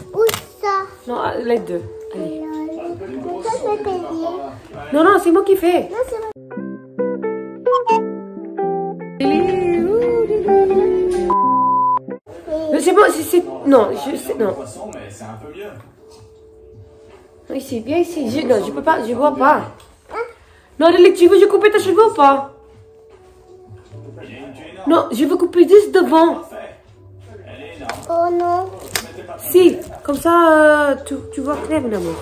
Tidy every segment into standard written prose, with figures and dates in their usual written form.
Où ça? Non, les deux. Allez. Ça, c'est payé. Non, non, c'est moi qui fais. Non, c'est moi. C'est bon, c'est... Non, non. Mais c'est un peu mieux. Non, ici, viens ici. Non, je peux pas, je vois pas. Non, Adélie, tu veux que je coupe tes cheveux ou pas? Non, je veux couper juste devant. Oh non. Si, comme ça, tu vois clair, mon amour.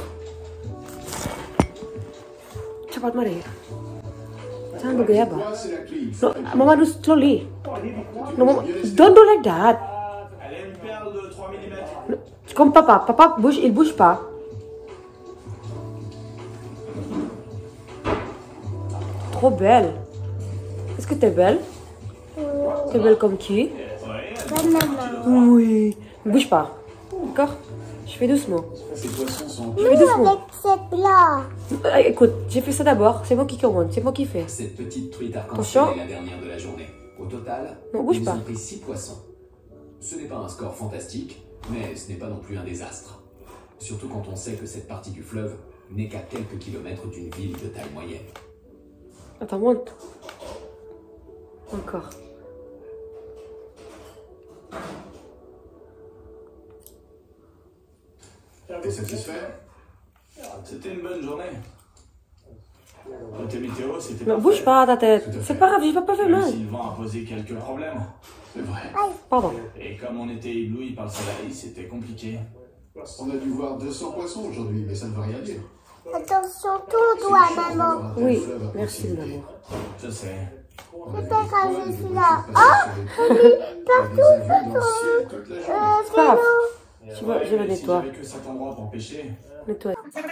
Cepat mari. Jangan bergaya, No, Mama do slowly. No, Mama, don't do like that. Elle a une perle de 3 mm. No, comme papa. Papa bouge, il bouge pas. Trop belle. Est-ce que t'es belle? T'es belle comme qui? Comme maman. Oui. Ne bouge pas. D'accord? Je fais doucement. Ces poissons sont... Je fais doucement. Avec cette là. Écoute, j'ai fait ça d'abord. C'est moi qui commande. C'est moi qui fais. Cette petite truite arc-en-ciel est la dernière de la journée. Au total, Non, bouge ils pas. ont pris 6 poissons. Ce n'est pas un score fantastique, mais ce n'est pas non plus un désastre. Surtout quand on sait que cette partie du fleuve n'est qu'à quelques kilomètres d'une ville de taille moyenne. Attends, monte. Encore. T'es satisfait? C'était une bonne journée. Côté météo, c'était Ne parfait. bouge pas ta tête. C'est pas grave, je vais pas faire Même mal. si le vent a posé quelques problèmes. C'est vrai. Pardon. Et comme on était éblouis par le soleil, c'était compliqué. On a dû voir 200 poissons aujourd'hui, mais ça ne veut rien dire. Attention, ton doigt, maman. Oui, merci, mon amour. Je sais. Peut-être quand je suis là. C'est pas grave. Je le Si nettoie. j'avais que cet endroit pour pêcher. Nettoie.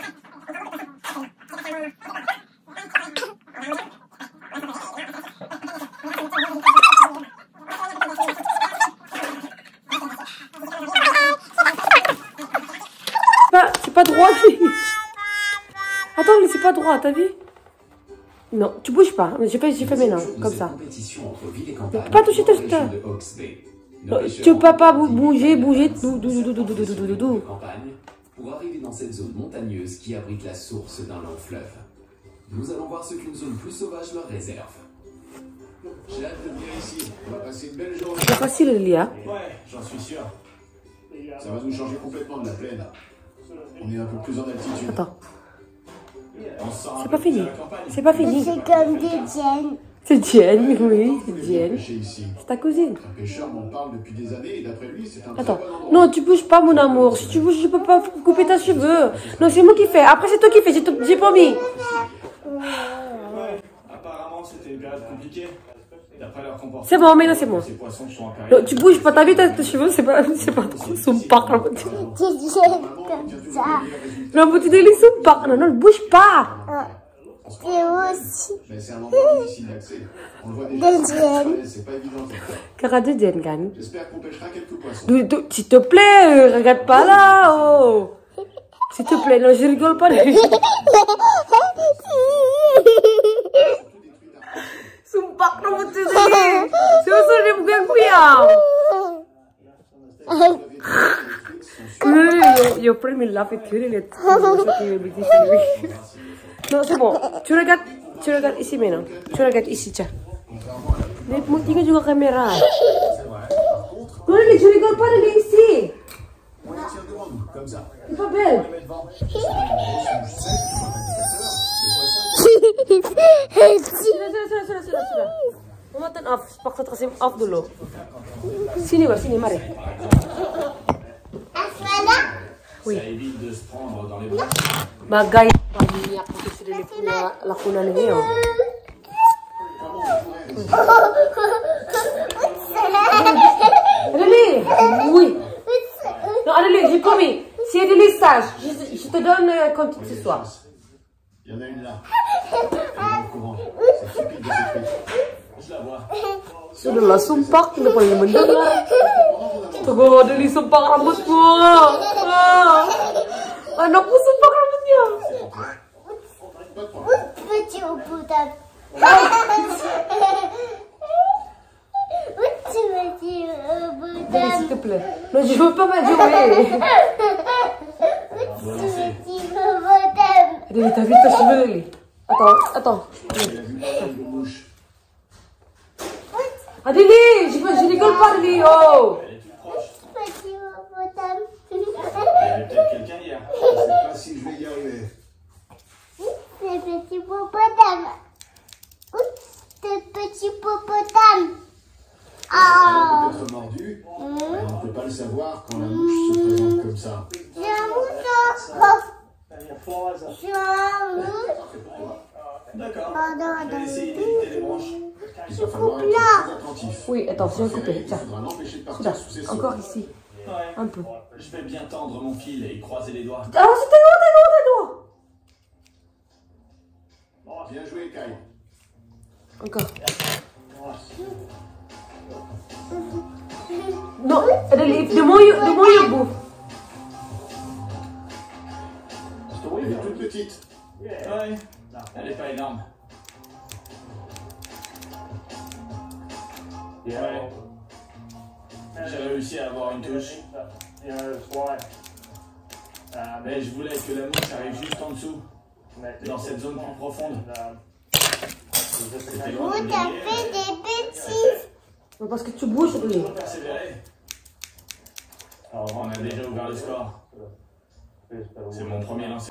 C'est pas droit. Attends, mais c'est pas droit, t'as vu? Non, tu bouges pas. J'ai fait maintenant, comme ça. Compétition entre ville et campagne Pas toucher ta dans la région tête. de Hawke's Bay. Tu peux pas bouger. De campagne pour arriver dans cette zone montagneuse qui abrite la source d'un long fleuve. Nous allons voir ce qu'une zone plus sauvage leur réserve. J'ai hâte de venir ici. On va passer une belle journée. C'est facile, Elia. Ouais, j'en suis sûr. Ça va nous changer complètement de la plaine. On est un peu plus en altitude. Attends, On se sent un c'est peu pas plus fini. à la campagne. C'est pas fini. C'est comme des tiennes. C'est Jen, oui, c'est Jen. Pêcher ici. C'est ta cousine. Un pêcheur m'en parle depuis des années et d'après lui, c'est un très Attends, bon endroit. non, tu bouges pas, mon amour. Si tu bouges, je peux pas couper tes cheveux. Non, c'est moi qui fais. Après, c'est toi qui fais. J'ai promis. Ouais, apparemment c'était une période compliquée. D'après leur comportement. C'est bon, maintenant c'est bon. Ces poissons sont en Non, période. tu bouges pas. T'as vu tes cheveux? C'est pas trop. Ils sont pas. Des tiennes comme ça. Non, mais tu dis, ils sont pas. Non, bouge pas. C'est aussi Mais c'est un endroit difficile d'accès. On le voit déjà. des tiennes. C'est pas évident. Cara de Jen, gagne. J'espère qu'on pêchera quelques poissons. S'il te plaît, regarde pas là. Oh. S'il te plaît, non, je rigole pas. Sumpah, kamu tuh sih. Susu dia bukan kuyang. Your friend will laugh at you. Non, c'est bon. Tu regardes ici maintenant. Tu regardes ici, tiens. Mais mon tinggal juga caméra. Non, je rigole pas, elle est ici. On les tire devant nous, comme ça. C'est pas belle. Sudah. Mama turn off. Paksa kasih off dulu. Sini, mari. Ça évite de se prendre dans les bras. Bagay minyak itu sudah punya lakunan ini ya. Adelie, oui. Non, Adelie, j'ai promis. Si Adelie est sage, je te donne quand ce soir. Il y en a une là. Au courant. C'est stupide de cette truite. Je la vois. Sudahlah, sumpah, tidak boleh mendengar. Tuh, Adelie sumpah rambutmu. Anakku sumpah rambutnya. Petit au bout d'un. petit Allez, s'il te plaît. Non, je veux pas mal jouer. petit hippopotame. Allez, t'as vu ta cheveux, Lily. Attends. Adélie, je rigole pas, Lily. Oh. Elle est toute proche. Petit hippopotame. Il y avait peut-être quelqu'un hier. Je sais pas si je vais y arriver. C'est petit hippopotame. C'est petit hippopotame. Elle a Oh. peut-être mordu, mais on ne peut pas le savoir quand la mouche se présente comme ça. J'ai un mouton. J'ai un mouton. D'accord. Pardon, Je vais essayer d'éviter les branches. Il va falloir être très attentif. Oui, attends, je vais couper. Il Tiens, faudra l'empêcher de là, partir sous ses sauts. encore ici. Ouais. Un peu. Je vais bien tendre mon fil et croiser les doigts. Ah, c'était loin. Bien joué, Kai. Encore. Non, Adélie, de mon bouffe. Elle est toute petite. Ouais. Elle est pas énorme. Ouais. J'ai réussi à avoir une touche. Mais je voulais que la mouche arrive juste en dessous, dans cette zone plus profonde. C'était loin de Vous t'as briller, fait des bêtises. Non, parce que tu bouges, Adélie. on a persévéré. On a déjà ouvert le score. C'est mon premier lancer.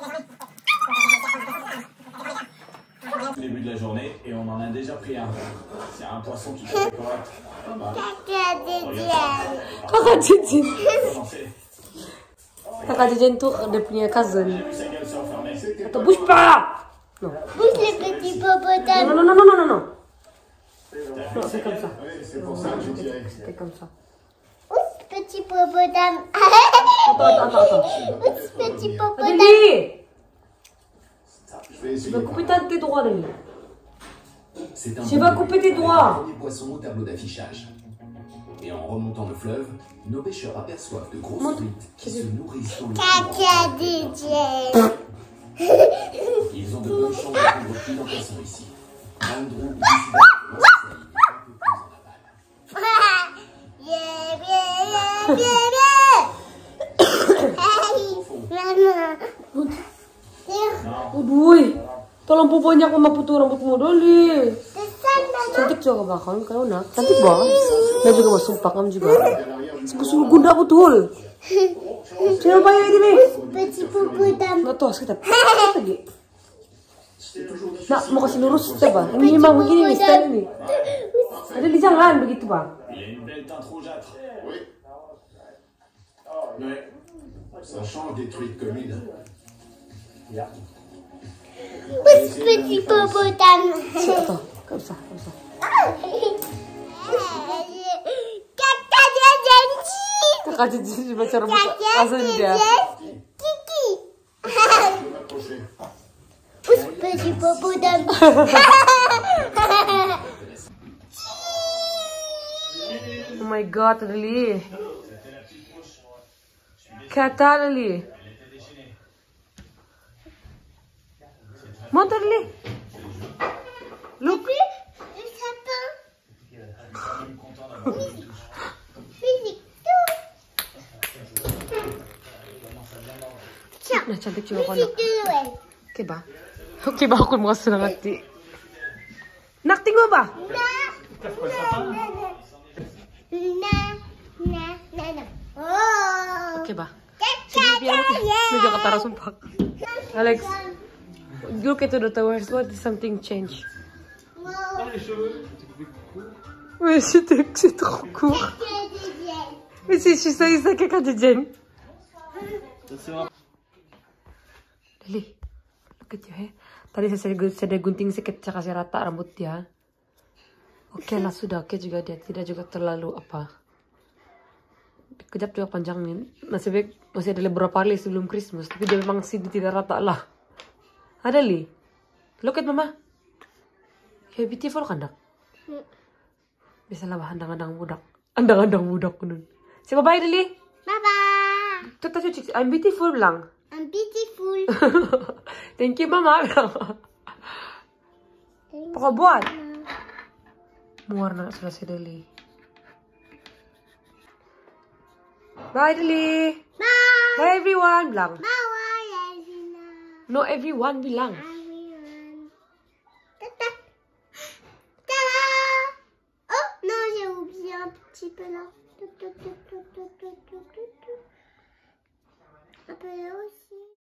Au début de la journée et on en a déjà pris un. C'est un poisson tout à fait correct. Pas mal. Caca des Regarde dieux. ça. Kakak Jejen. Commencer. Kakak Jejen tuh dia punya cousin. J'ai vu sa gueule se refermer. C'était Attends, bouge pas. Non. Pousse le petit hippopotame. Non. Non, c'est comme ça. Oui, c'est pour ça que j'ai tiré. C'était comme ça. Pousse petit hippopotame. Attends. Pousse petit hippopotame. Adélie, Je vais tu essayer. vas couper tes doigts, Adélie. C'est un Tu vas couper tes doigts. premier poisson au tableau d'affichage. Et en remontant le fleuve, nos pêcheurs aperçoivent de grosses Montre. truites qui se nourrissent dans le Caca courant. des dieux. Ils ont de bonnes chances de prendre plus d'un poisson ici. Andrew décida de lancer sa ligne un peu plus en aval. Aduh, tolong pupuknya aku mau putus rambutmu dulu. Cantik juga ke belakang, kau nak. Cantik banget. Dan juga mau sumpah kamu juga. Sungguh gunda betul. Jangan lupa ya ini. Petit hippopotame. Nggak tahu sekitar. Lagi. Nak mau kasih lurus coba. Ini memang begini nih style ini. Ada di jangan begitu bang. Il y a une belle teinte rougeâtre. Oui, Ouais. ça change des truites communes. Pousse petit hippopotame. Attends, comme ça. Caca des dieux. Kakak Cici baca rambut langsung dia. Kiki. Je vais m'approcher. Pousse petit hippopotame. Oh my god, Adélie. Kata Adélie. Montre Adélie. Look. Le sapin. Physique. Nah, cantik juga kau nak. Physique de Noël. Oke ba? Oke ba ako mga senangati? Nakting mo ba? Na. Oh. Oke ba? Sige, biar mo. Medyo katara sumpak. Alex, look into the towers. What is something change? Oui, c'est trop court. Mais si, je sais ça quelqu'un de Jen. Dali, look at your hair. Tadi saya gunting sedikit, saya kasih rata rambut dia. Oke lah, sudah oke juga dia. Tidak juga terlalu apa. Kejap juga panjangin. Masih ada beberapa hari sebelum Christmas. Tapi dia memang sih tidak rata lah. Ada li. Look at mama. Ya beautiful kan dak? Bisa lah andang-andang budak. Andang-andang budak nun. Si bye Dali. Bye-bye. Tuh cuci. I'm beautiful bilang. I'm beautiful. Thank you mama. Pokok buat. Muar nak selesai Dali. Bye, Lily. Bye. Bye, everyone. Bilang. Bye, Elvina. No, everyone bilang. Everyone. Tata. Tada. Oh, non, j'ai oublié un petit peu là. Un peu là aussi.